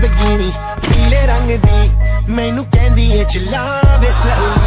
Lamborghini पीले रंग दी मैनू कहंदी ए चला वे